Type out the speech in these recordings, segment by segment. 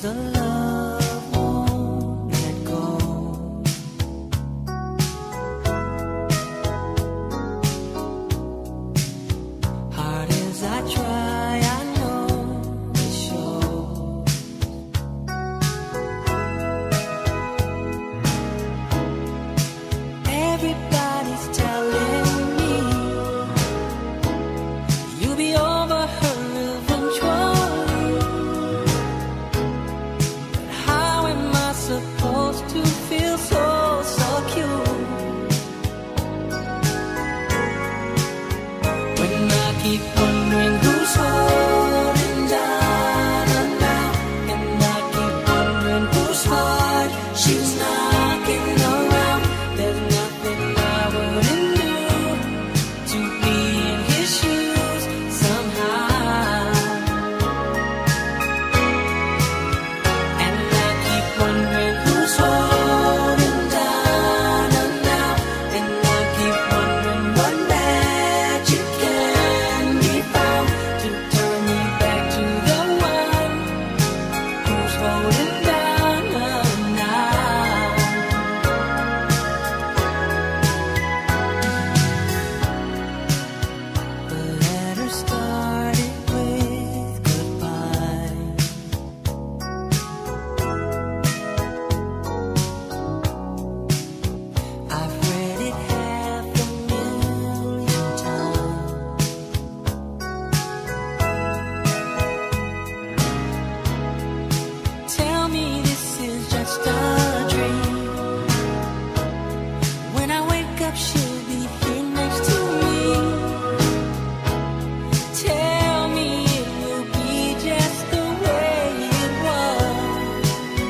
the love won't let go. Hard as I try, I know it shows. Everybody's telling me you'll be over her eventually. But how am I supposed to feel so secure when I keep wondering who's holding down her now, and I keep wondering whose heart she's knocking around? There's nothing I wouldn't do to be in his shoes somehow. And I keep wondering who's holding down her now, and I keep wondering what magic can be found to turn me back to the one who's holding down her now. The letter started with goodbye. I've read it 500,000 times. Tell me this is just a dream. When I wake up, she'll be here next to me. Tell me it will be just the way it was.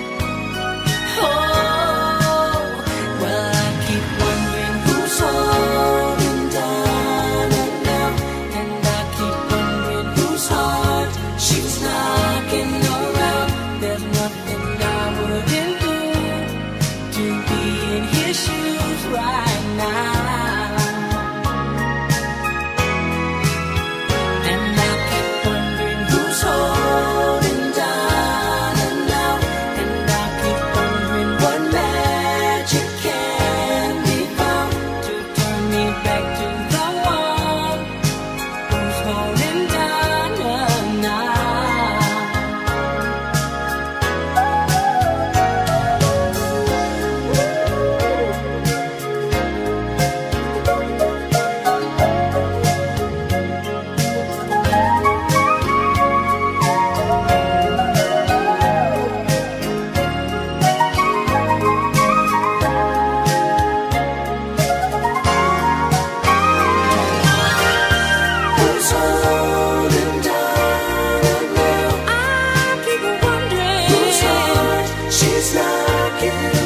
Oh, well, I keep wondering who's holding down her now, and I keep wondering whose heart she's knocking around. There's nothing I wouldn't do to be in his shoes right now. And I keep wondering who's holding down her now, and I keep wondering what magic can be found to turn me back to the one who's holding down her now. Who's holding down her now? I keep wondering whose heart she's knocking